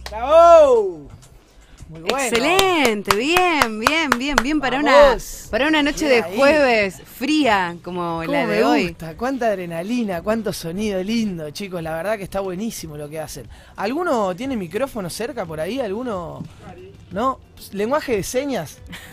¡Bravo! Muy bueno. Excelente, bien para una noche de jueves fría como la de hoy. Me gusta, cuánta adrenalina, cuánto sonido lindo, chicos, la verdad que está buenísimo lo que hacen. ¿Alguno tiene micrófono cerca por ahí? ¿Alguno? ¿No? ¿Lenguaje de señas?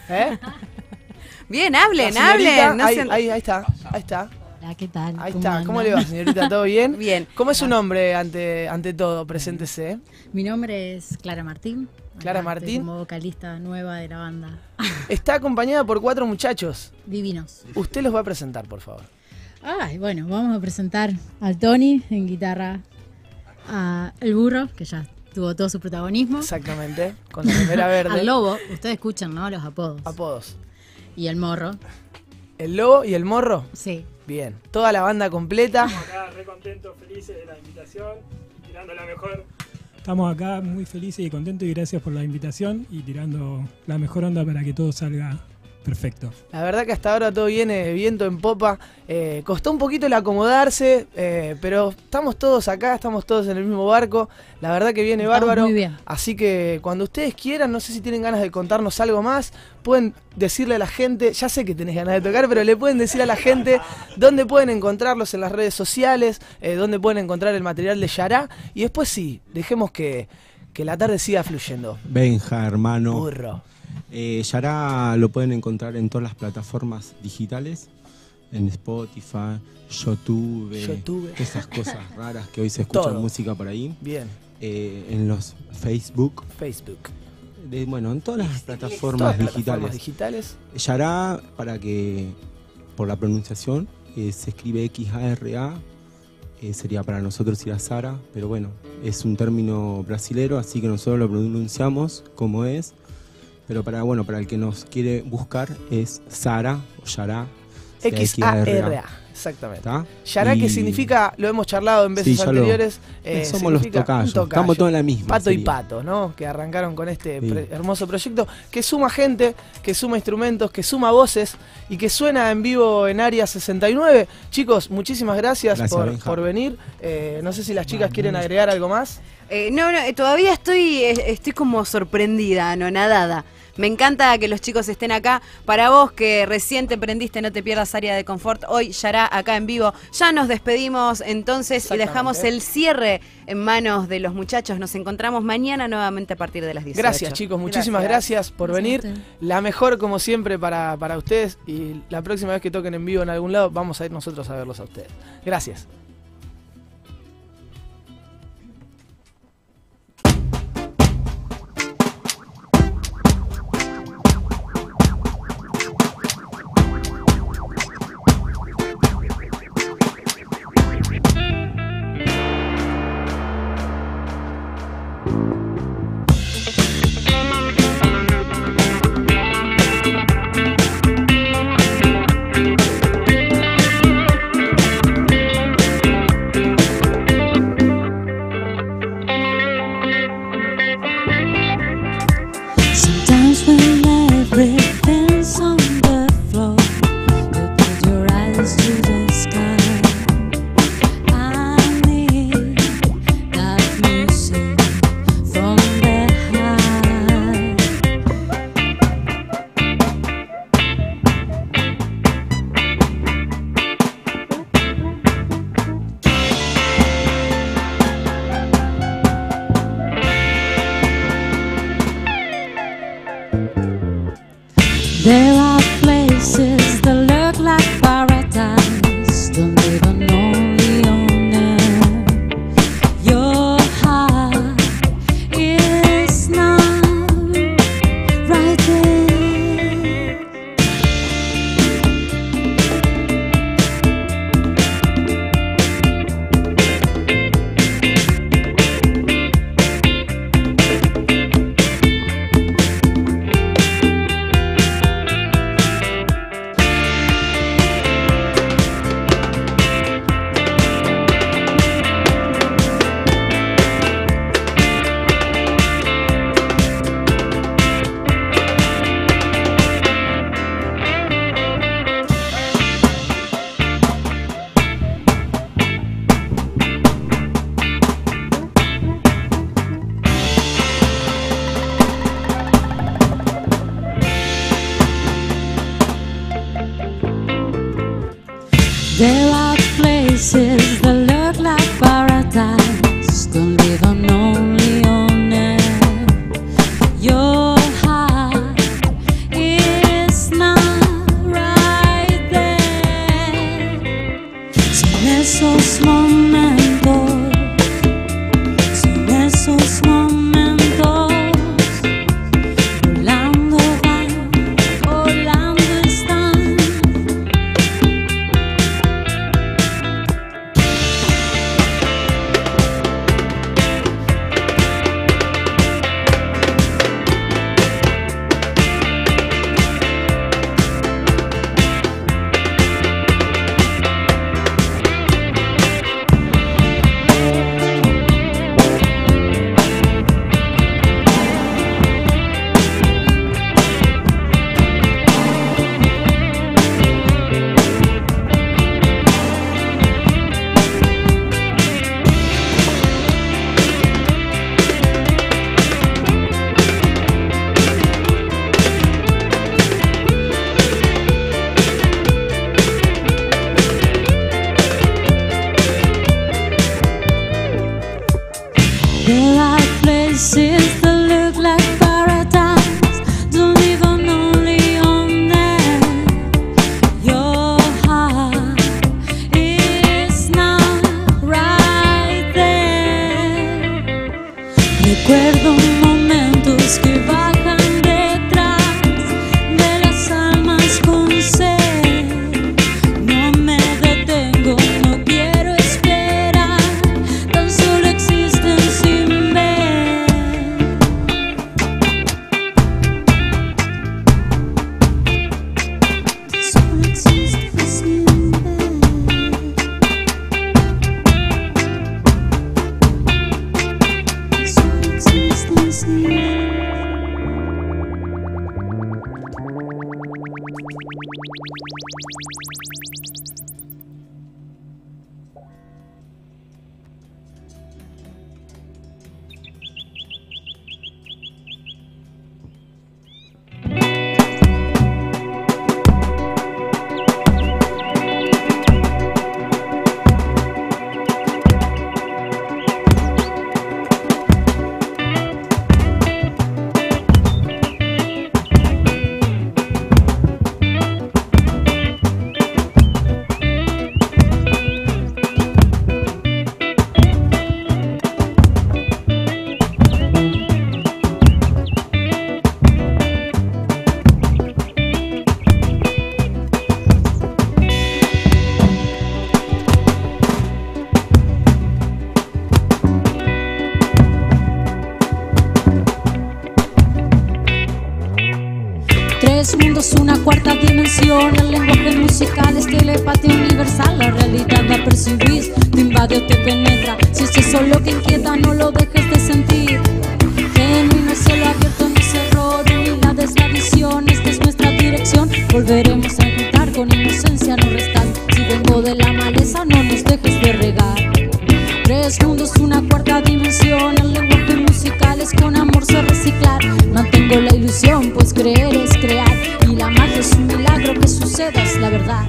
Bien, hablen. No ahí está. Hola, ¿qué tal? Ahí está. ¿Cómo le va, señorita? ¿Todo bien? Bien. ¿Cómo es su nombre ante todo? Preséntese. Mi nombre es Clara Martín. Clara Acá Martín. estoy como vocalista nueva de la banda. Está acompañada por 4 muchachos. Divinos. Usted los va a presentar, por favor. Ay, bueno, vamos a presentar al Tony en guitarra, a El Burro, que ya tuvo todo su protagonismo. Exactamente, con la remera verde. Al Lobo, ustedes escuchan, ¿no? Los apodos. Apodos. Y el Morro. ¿El Lobo y el Morro? Sí. Bien, toda la banda completa. Estamos acá re contentos, felices de la invitación, tirando la mejor. Estamos acá muy felices y contentos y gracias por la invitación y tirando la mejor onda para que todo salga perfecto. La verdad que hasta ahora todo viene viento en popa. Costó un poquito el acomodarse, pero estamos todos acá, estamos todos en el mismo barco. La verdad que viene Estamos bárbaro. muy bien. Así que cuando ustedes quieran, no sé si tienen ganas de contarnos algo más, pueden decirle a la gente, ya sé que tenés ganas de tocar, pero le pueden decir a la gente dónde pueden encontrarlos en las redes sociales, dónde pueden encontrar el material de Yará. Y después sí, dejemos que la tarde siga fluyendo. Benja, hermano. Burro. Yará lo pueden encontrar en todas las plataformas digitales, en Spotify, YouTube, esas cosas raras que hoy se escuchan Todo. música por ahí. Bien. En los Facebook. En todas las plataformas digitales. Yará, para que, por la pronunciaón, se escribe XARA, sería para nosotros Irazara, pero bueno, es un término brasilero, así que nosotros lo pronunciamos como es. Pero para el que nos quiere buscar es Sara o Yará. XARA, exactamente. ¿Tá? Yará, que significa, lo hemos charlado en veces anteriores. Somos los tocayos, estamos todos en la misma. Pato y Pato, ¿no? Que arrancaron con este hermoso proyecto que suma gente, que suma instrumentos, que suma voces y que suena en vivo en Área 69. Chicos, muchísimas gracias por venir. No sé si las chicas quieren agregar algo más. No, todavía estoy como sorprendida, anonadada. Me encanta que los chicos estén acá. Para vos que recién te prendiste, no te pierdas Área de Confort. Hoy Yará acá en vivo. Ya nos despedimos entonces y dejamos el cierre en manos de los muchachos. Nos encontramos mañana nuevamente a partir de las 18. Gracias, chicos, muchísimas gracias por venir. La mejor como siempre para ustedes, y la próxima vez que toquen en vivo en algún lado vamos a ir nosotros a verlos a ustedes. Gracias. There are places that look like paradise, don't even know the owner. Your heart is not right there. There are places that look like paradise, don't live on only on it. Your heart is not right there. Sin esos momentos, sin esos momentos, volando van, volando están. There are places that look like paradise, don't even only on them. Your heart is not right there. Recuerdo momentos que bajan detrás de las almas con sed. No me detengo, no quiero esperar, tan solo existen sin ver. Solo existen sin ver. Solo existen sin ver. Tres mundos, una cuarta dimensión. El lenguaje musical es telepatía universal. La realidad la percibís, te invade o te penetra. Si es eso lo que inquieta, no lo dejes de sentir. Genuino cielo abierto, no es error. Unidad es la visión, esta es nuestra dirección. Volveremos a intentar con inocencia, no restar. Si vengo de la maleza, no nos dejes de regar. Tres mundos, una cuarta dimensión. El lenguaje musical es con amor se reciclar. Mantengo la ilusión, pues creer es crear. Y la magia es un milagro, que suceda es la verdad.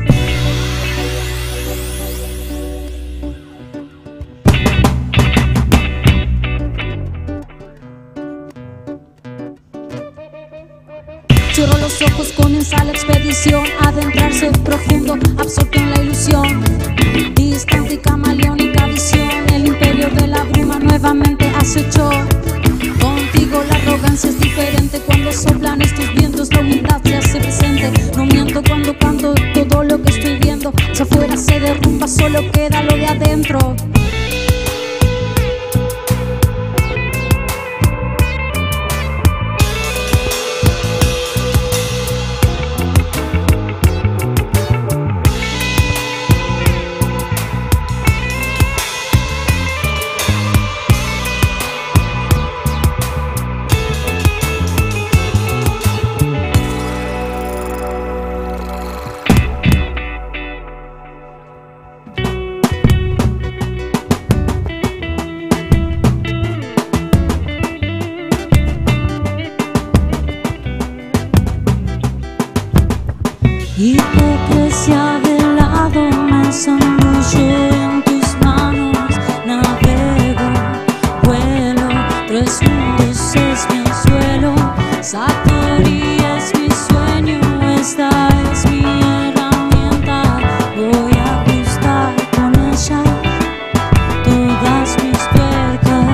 Cierro los ojos, comienza la expedición. Adentrarse profundo, absorto en la ilusión. Distante y camaleónica visión. El imperio de la bruma nuevamente acechó. Contigo la arrogancia es diferente. Cuando soplan estos vientos, la humildad se hace presente. No miento cuando canto todo lo que estoy viendo. Si afuera se derrumba, solo queda lo de adentro. pasando yo en tus manos, navego, vuelo, 3 mundos es mi anzuelo, Satori es mi sueño, esta es mi herramienta, voy a ajustar con ella todas mis tuercas.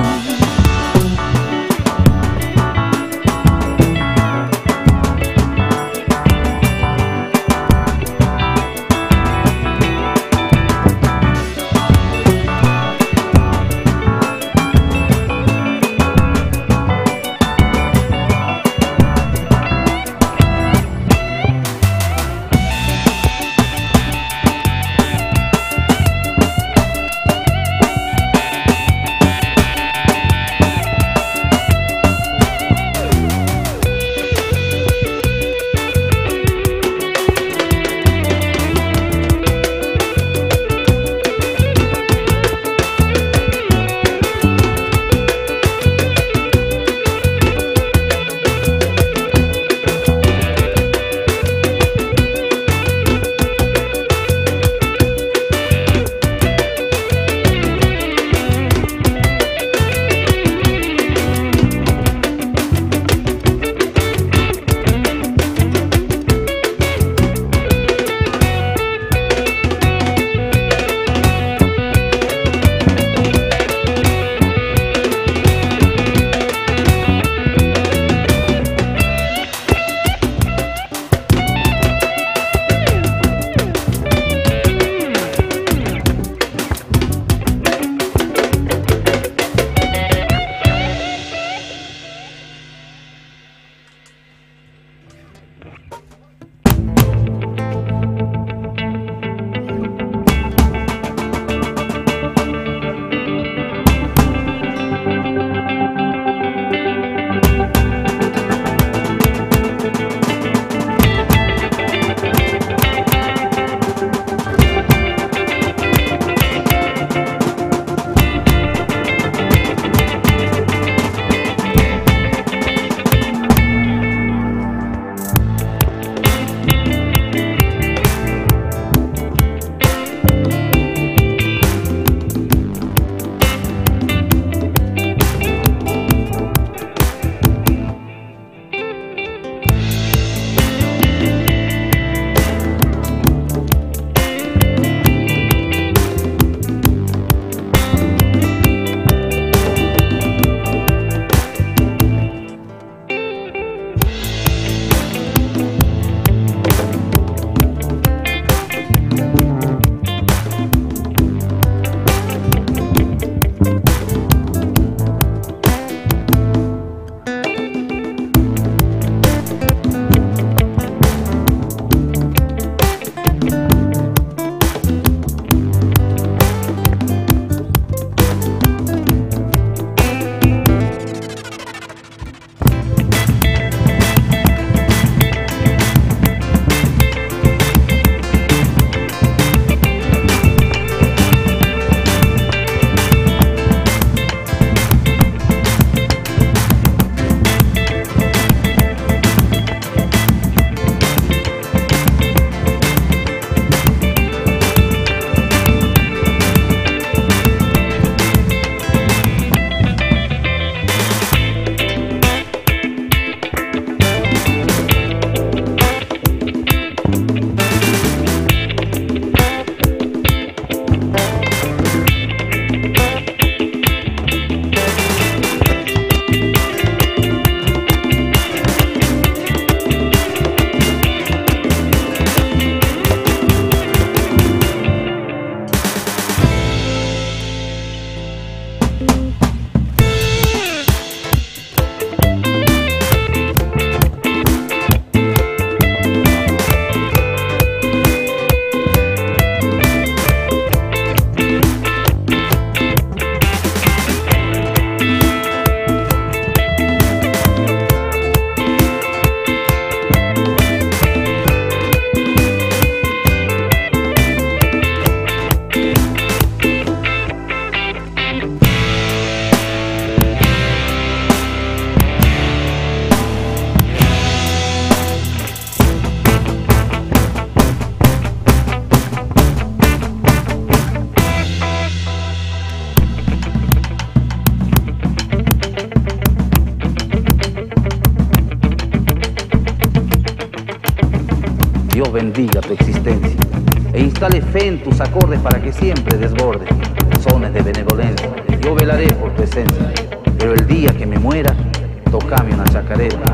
cielo bendiga tu existencia e instale fe en tus acordes para que siempre desborde sones de benevolencia. Yo velaré por tu esencia, pero el día que me muera, tocame una chacarera.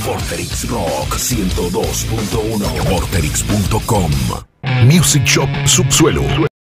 Vorterix Rock 102.1. Vorterix.com. Music Shop Subsuelo.